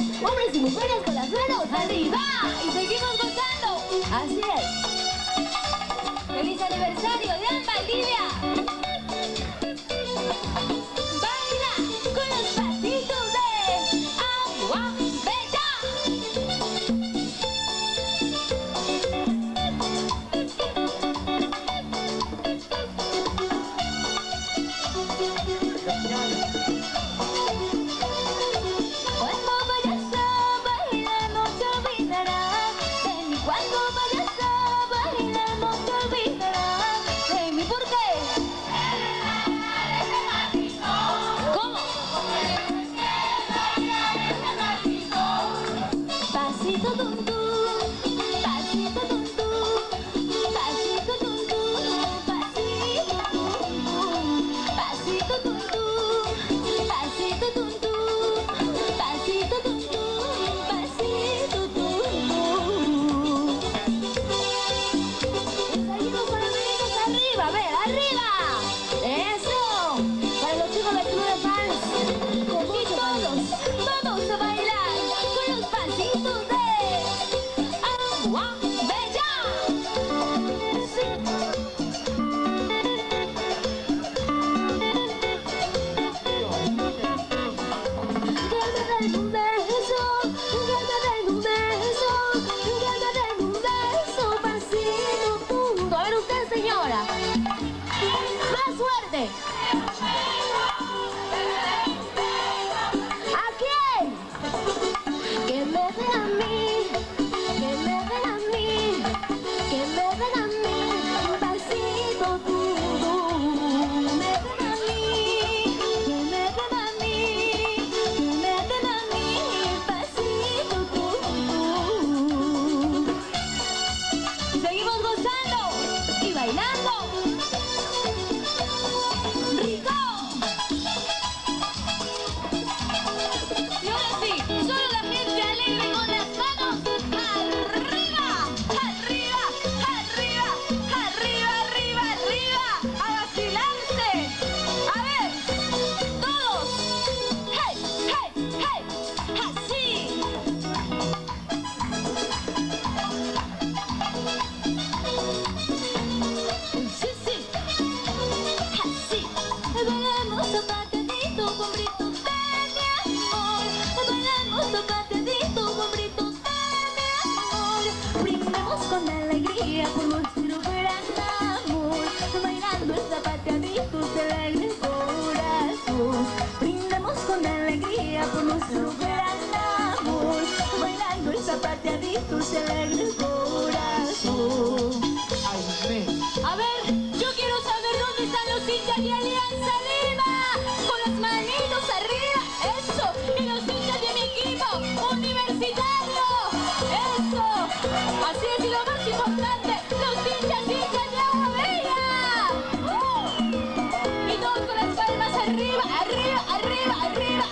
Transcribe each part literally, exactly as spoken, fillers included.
Hombres y mujeres con las manos arriba. Y seguimos gozando. Así es. ¡Feliz aniversario de Valdivia! Baila con los pasitos de Agua Bella. Cuando vayas a bailar no te olvidarás de mí. Cuando vayas a bailar no te olvidarás de mí. ¿Por qué? ¿Cómo? Pasito tum tum, pasito tum tum, pasito tum tum, pasito tum tum, pasito tum tum, pasito tum tum, pasito tum tum, pasito tum tum. Seguimos con los deditos arriba, a ver, arriba. Eso, para los chicos del club de fans. Y todos vamos a bailar con los pasitos de Agua Bella. Sí. Que me den un beso, que me den un beso, que me den un beso, pasito tum. A ver usted, señora. Más fuerte. ¿A quién? Que me den a mí, que me den a mí, que me den a mí, un pasito tum tum. Me den a mí, que me den a mí, que me den a mí, pasito tum tum. Y seguimos gozando y bailando. ¡Rico! Y ahora sí, solo la gente alegre con las manos arriba, arriba, arriba, arriba, arriba, arriba, a vacilarse. A ver, todos. ¡Hey, hey, hey! ¡Así! Sí, sí. Así. Bailamos zapateadito, hombritos de mi amor. Bailamos zapateadito, hombritos de mi amor. Brindemos con alegría por nuestro gran amor. Bailando el zapateadito de alegre corazón. Brindemos con alegría por nuestro gran amor. Bailando el zapateadito de alegre corazón. A ver, yo quiero saber dónde están los hinchas de Alianza Lima. Con las manitos arriba, eso. Y los hinchas de mi equipo universitario, eso. Así es, y lo más importante, los hinchas, hinchas de Agua Bella. ¡Uh! Y todos con las palmas arriba, arriba, arriba, arriba.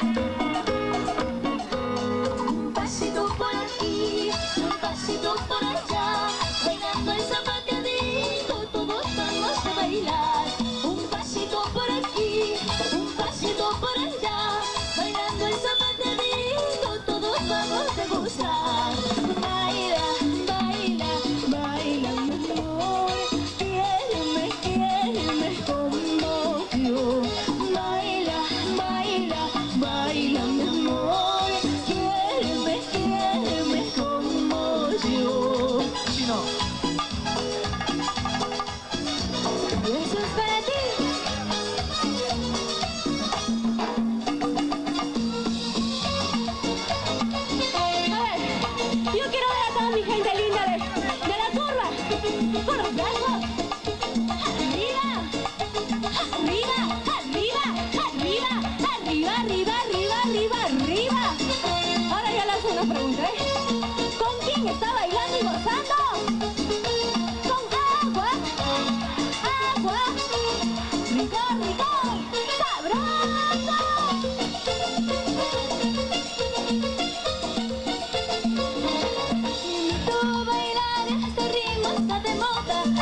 Un pasito por aquí, un pasito por allá, bailando el zapateadito, todos vamos a bailar. Un pasito por aquí, un pasito por allá, bailando el zapateadito, todos vamos a gozar. Baila, baila, baila, mi amor, quiéreme, quiéreme como yo. Baila, baila, baila, mi amor, quiéreme, quiéreme como yo. Chino. Eso es para ti. A ver, yo quiero ver a toda mi gente linda de, de la curva. Con los brazos. Arriba. Arriba, arriba, arriba, arriba, arriba, arriba, arriba, arriba. Ahora ya le hago una pregunta, ¿eh? ¿Con quién está bailando y gozando? Con agua. Agua. Rico, rico. Sabroso. Invito a bailar este ritmo está de moda.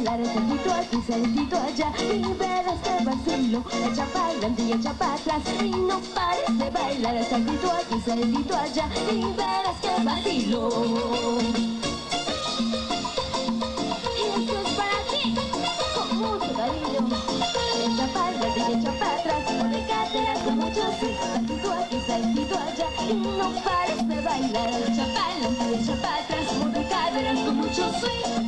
bailar el saltito aquí, saltito allá, y verás que vacilo, echa para adelante y echa para atrás, y no pares de bailar el saltito aquí, saltito allá, y verás que vacilo. Y esto es para ti, con mucho cariño, echa para adelante y echa para atrás, mueve caderas con mucho swing, saltito aquí, saltito allá, y no pares de bailar, echa para adelante y echa para atrás, mueve caderas con mucho swing.